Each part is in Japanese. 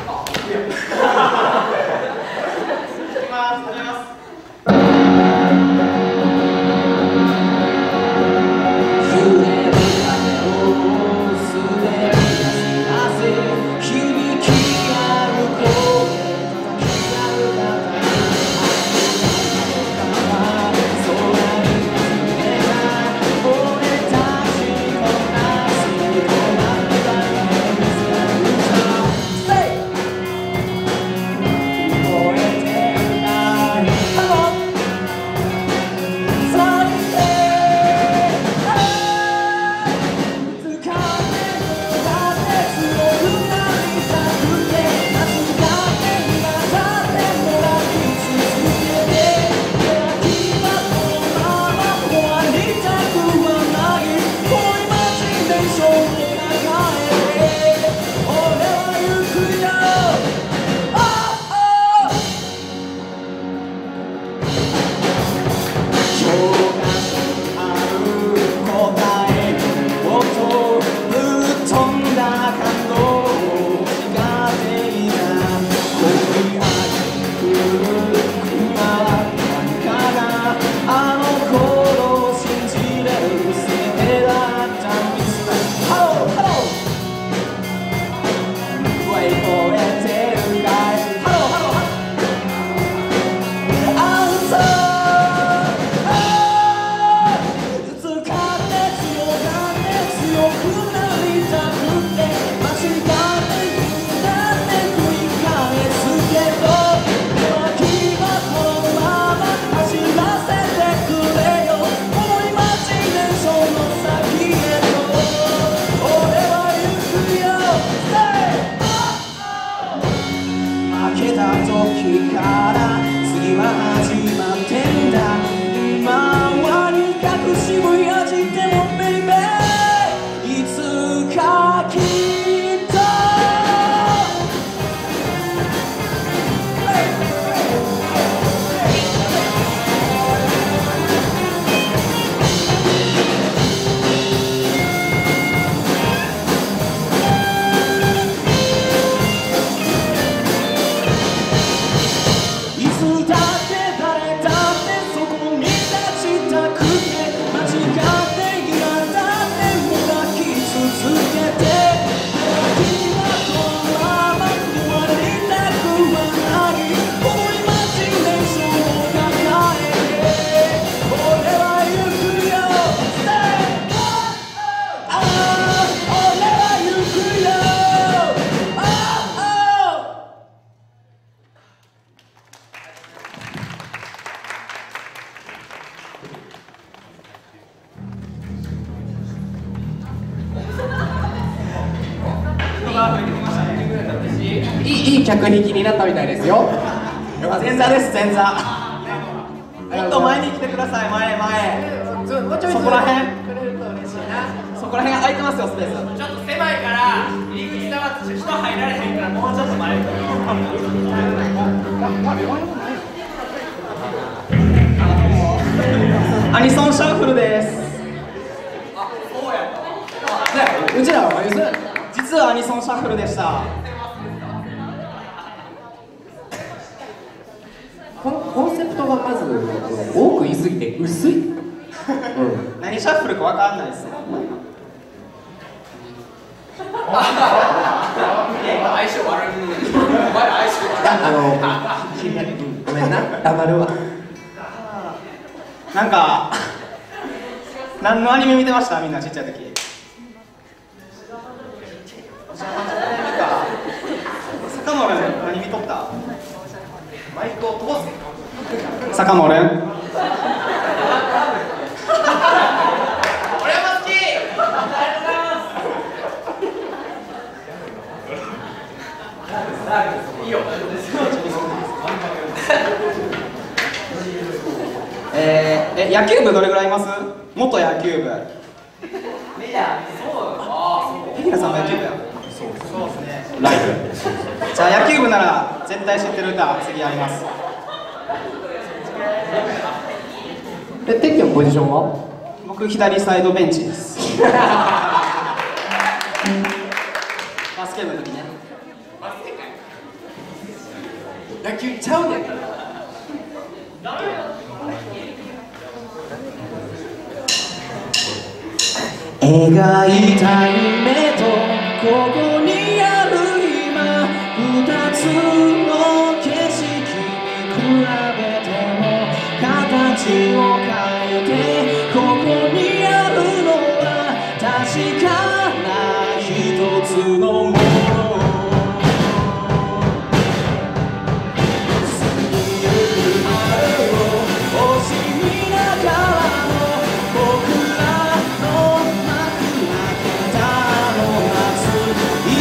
いい客引きになったみたいですよ。 前座です、前座。もっと前に来てください、前。そこら辺空いてますよ、スペース。 ちょっと狭いから入り口触って人入られへんから、もうちょっと前に。 アニソンシャッフルです。 あ、そうやった。 うちらは実はアニソンシャッフルでした。 コンセプトがまず多く言いすぎて薄い。 何シャッフルかわかんないですよ。 相性悪い。お前ら相性悪い。 ごめんな、黙るわ。 なんか何のアニメ見てました？みんなちっちゃい時。坂本何見とった？マイクを飛ばす。坂本。俺も好き。 いいよ。 野球部どれぐらいいます？元野球部。 メジャー。そう。 ヘギラさんも野球部や。そうですね。ライブ。じゃあ野球部なら絶対知ってる歌次やります。 てっきのポジションは？ 僕左サイドベンチです。バスケ部の時ね。 野球ちゃうねん。 描いた夢とここにある今、二つの景色に比べても形を変えて、ここにあるのは確かな一つのもの。い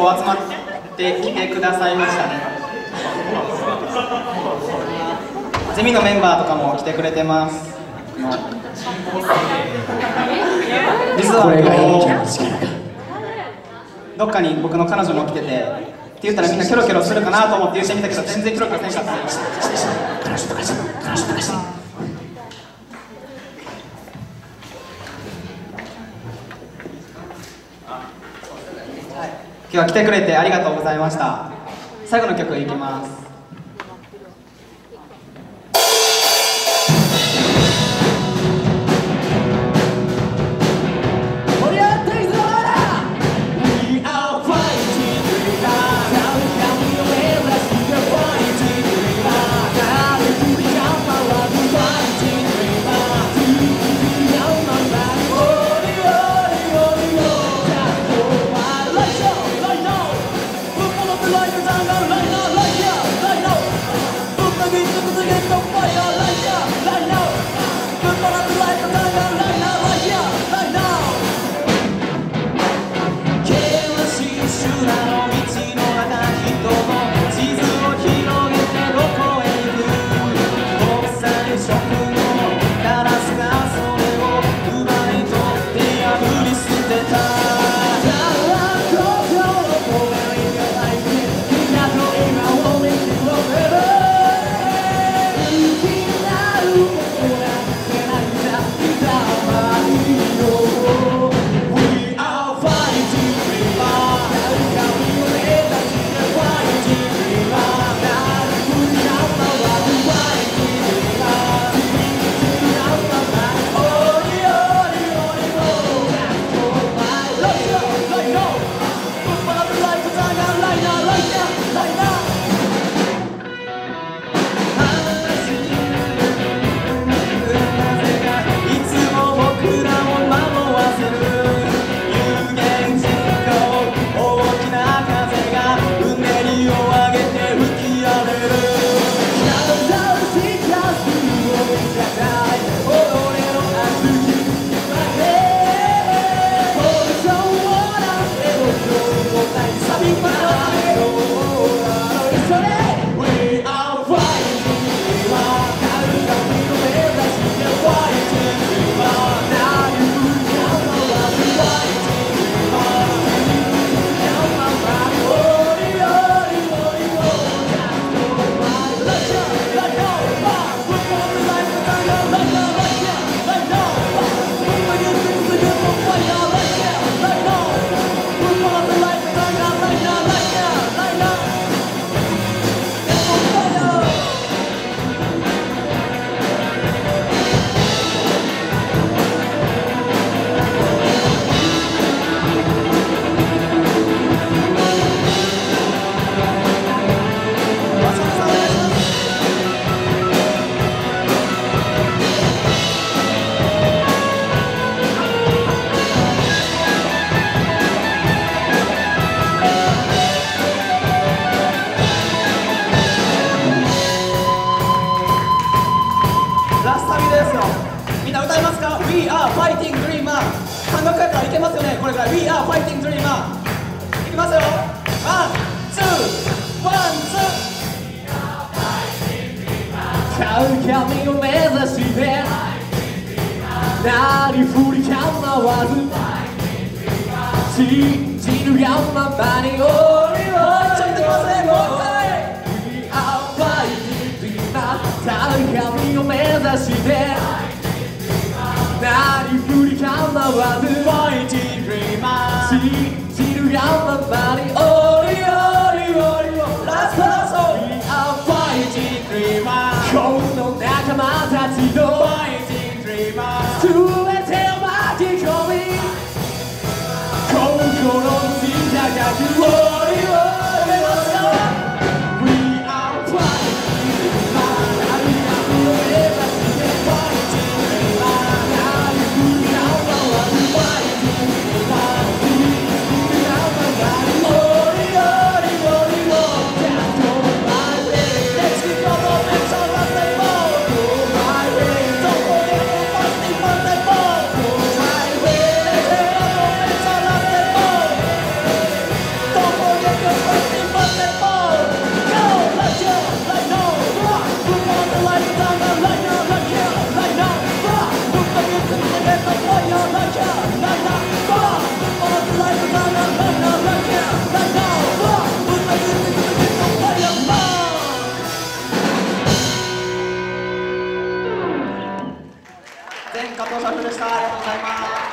構集まってきてくださいましたね。ゼミのメンバーとかも来てくれてます。実はこれが演技の力か。 どっかに僕の彼女も来ててって言ったらみんなキョロキョロするかなと思って言ってみたけど全然キョロキョロせんかった。今日は来てくれてありがとうございました。最後の曲いきます。 神を目指してなりふり構わず信じるがままに俺をちょっと待ってもう一回 We are fighting dreamers 神を目指してなりふり構わず Fighting dreamers 信じるがままに俺をラストラスト We are fighting dreamers この仲間たちと Fighting dreamers 全てを巻き込み心の地高く加藤社長でした。ありがとうございます。